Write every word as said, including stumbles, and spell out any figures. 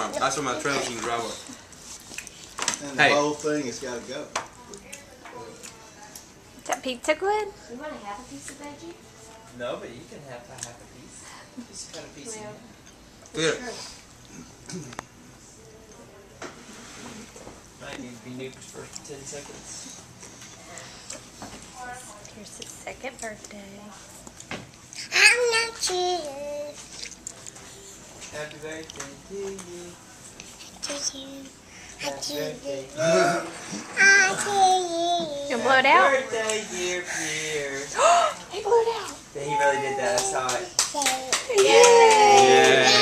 my that's where my trailer can drive up. And the Hey. whole thing has got to go. Is that pizza good? You want to have a piece of veggie? No, but you can have a half a piece. Just cut a piece Well, in Yeah. Might need to be nuked for ten seconds. Here's his second birthday. I'm not here Happy birthday to you. to you. I Happy to you. birthday. I to you. You blow it out? Happy birthday, dear Pierre. He blew it out. He really did that. I saw it. Say Yay! Yeah.